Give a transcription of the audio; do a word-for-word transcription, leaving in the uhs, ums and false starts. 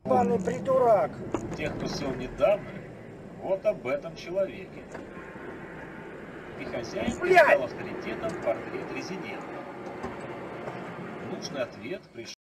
Ебаный придурак. Тех, кто сел недавно, вот об этом человеке. И хозяин Блядь! придал авторитетом портрет резидента. Нужный ответ пришел.